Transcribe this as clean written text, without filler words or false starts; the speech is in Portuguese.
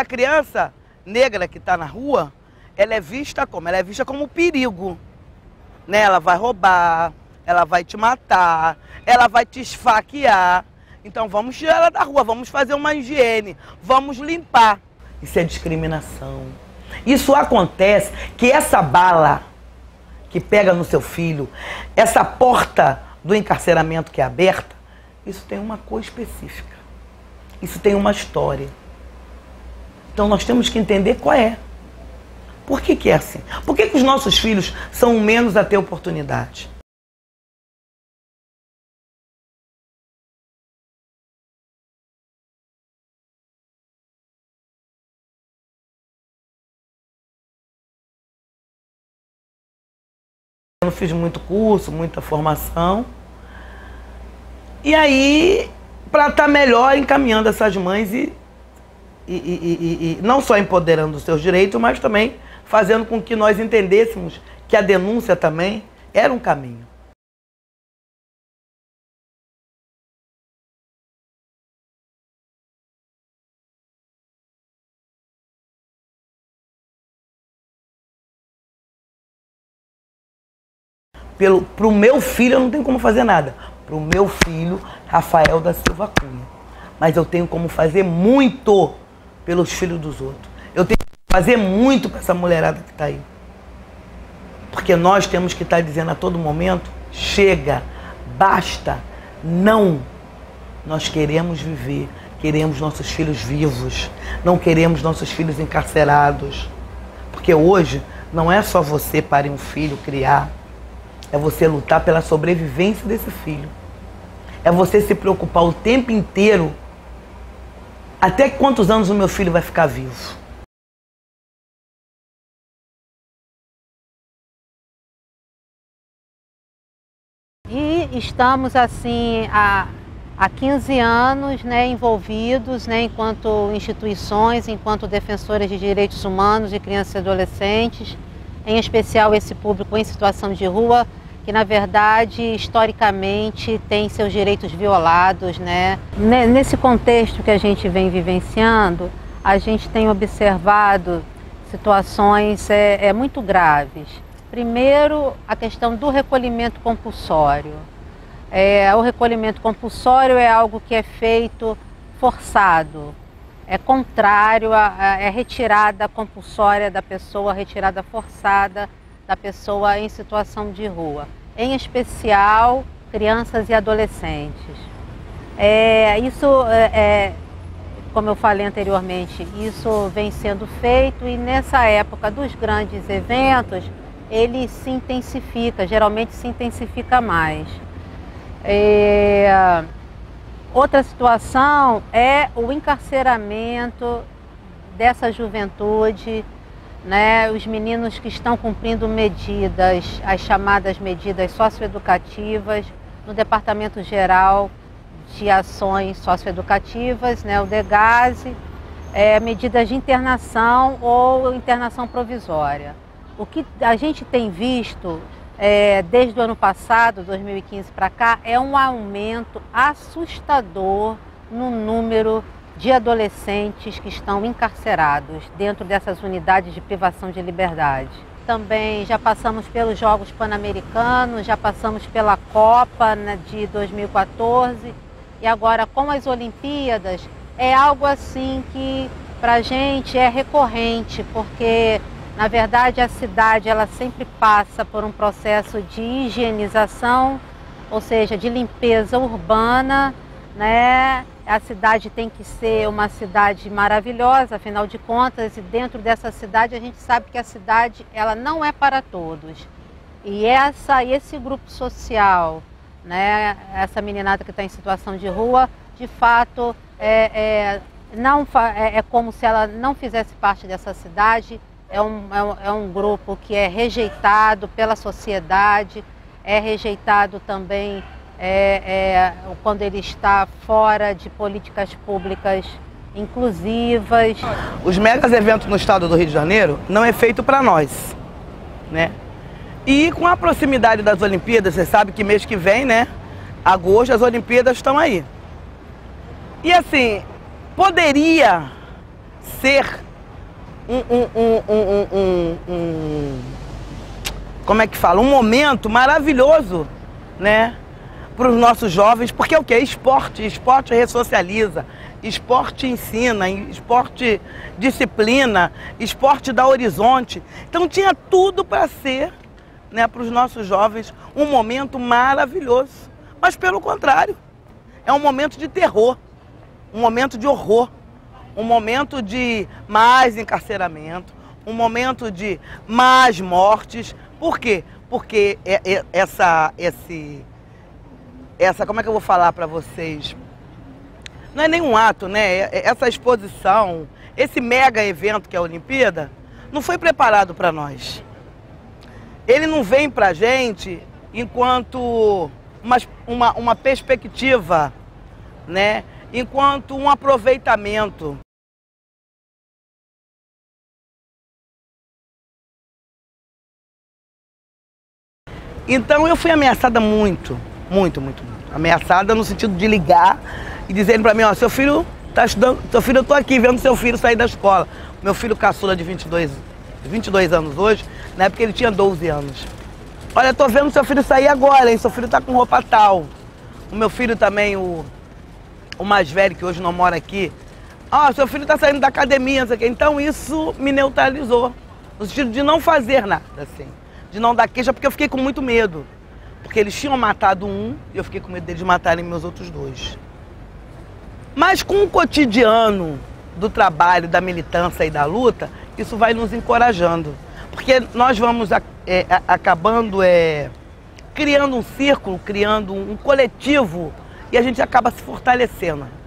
A criança negra que está na rua, ela é vista como? Ela é vista como perigo. Né? Ela vai roubar, ela vai te matar, ela vai te esfaquear. Então vamos tirar ela da rua, vamos fazer uma higiene, vamos limpar. Isso é discriminação. Isso acontece que essa bala que pega no seu filho, essa porta do encarceramento que é aberta, isso tem uma cor específica. Isso tem uma história. Então nós temos que entender qual é. Por que é assim? Por que os nossos filhos são menos a ter oportunidade? Eu não fiz muito curso, muita formação. E aí, para estar melhor encaminhando essas mães e não só empoderando os seus direitos, mas também fazendo com que nós entendêssemos que a denúncia também era um caminho. Para o meu filho eu não tenho como fazer nada. Para o meu filho, Rafael da Silva Cunha. Mas eu tenho como fazer muito pelos filhos dos outros. Eu tenho que fazer muito com essa mulherada que está aí. Porque nós temos que estar dizendo a todo momento, chega, basta, não. Nós queremos viver, queremos nossos filhos vivos, não queremos nossos filhos encarcerados. Porque hoje não é só você parir um filho, criar. É você lutar pela sobrevivência desse filho. É você se preocupar o tempo inteiro até quantos anos o meu filho vai ficar vivo. E estamos assim há 15 anos, né, envolvidos, né, enquanto instituições, enquanto defensores de direitos humanos de crianças e adolescentes, em especial esse público em situação de rua, que na verdade, historicamente, tem seus direitos violados, né? Nesse contexto que a gente vem vivenciando, a gente tem observado situações muito graves. Primeiro, a questão do recolhimento compulsório. O recolhimento compulsório é algo que é feito forçado, é contrário à retirada compulsória da pessoa, retirada forçada da pessoa em situação de rua, em especial crianças e adolescentes. Como eu falei anteriormente, isso vem sendo feito e nessa época dos grandes eventos, ele se intensifica, geralmente se intensifica mais. Outra situação é o encarceramento dessa juventude, né, os meninos que estão cumprindo medidas, as chamadas medidas socioeducativas, no Departamento Geral de Ações Socioeducativas, né, o DEGASE, medidas de internação ou internação provisória. O que a gente tem visto desde o ano passado, 2015 para cá, é um aumento assustador no número de adolescentes que estão encarcerados dentro dessas unidades de privação de liberdade. Também já passamos pelos Jogos Pan-Americanos, já passamos pela Copa, né, de 2014 e agora com as Olimpíadas é algo assim que para a gente é recorrente, porque na verdade a cidade ela sempre passa por um processo de higienização, ou seja, de limpeza urbana, né? A cidade tem que ser uma cidade maravilhosa, afinal de contas, e dentro dessa cidade a gente sabe que a cidade ela não é para todos. E esse grupo social, né, essa meninada que está em situação de rua, de fato, é como se ela não fizesse parte dessa cidade, é um grupo que é rejeitado pela sociedade, é rejeitado também quando ele está fora de políticas públicas inclusivas. Os megas eventos no estado do Rio de Janeiro não é feito para nós, né? E com a proximidade das Olimpíadas, você sabe que mês que vem, né, agosto, as Olimpíadas estão aí. E assim, poderia ser como é que fala? Um momento maravilhoso, né? Para os nossos jovens, porque é o que? Esporte. Esporte ressocializa, esporte ensina, esporte disciplina, esporte dá horizonte. Então tinha tudo para ser, né, para os nossos jovens um momento maravilhoso. Mas pelo contrário, é um momento de terror, um momento de horror, um momento de mais encarceramento, um momento de mais mortes. Por quê? Porque como é que eu vou falar para vocês? Não é nenhum ato, né? Essa exposição, esse mega evento que é a Olimpíada, não foi preparado para nós. Ele não vem para a gente enquanto uma perspectiva, né? Enquanto um aproveitamento. Então eu fui ameaçada muito. Ameaçada no sentido de ligar e dizerem para mim, ó, seu filho tá estudando, eu tô aqui vendo seu filho sair da escola. Meu filho caçula de 22 anos hoje, na época ele tinha 12 anos. Olha, tô vendo seu filho sair agora, hein? Seu filho tá com roupa tal. O meu filho também, o mais velho, que hoje não mora aqui, ó, seu filho tá saindo da academia, não sei o quê. Então isso me neutralizou, no sentido de não fazer nada, assim, de não dar queixa, porque eu fiquei com muito medo. Porque eles tinham matado um e eu fiquei com medo deles matarem meus outros dois. Mas com o cotidiano do trabalho, da militância e da luta, isso vai nos encorajando. Porque nós vamos acabando criando um círculo, criando um coletivo e a gente acaba se fortalecendo.